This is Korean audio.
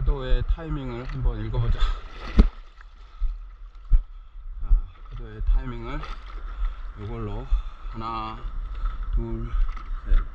파도의 타이밍을 한번 읽어보자. 자, 파도의 타이밍을 이걸로 하나, 둘, 셋,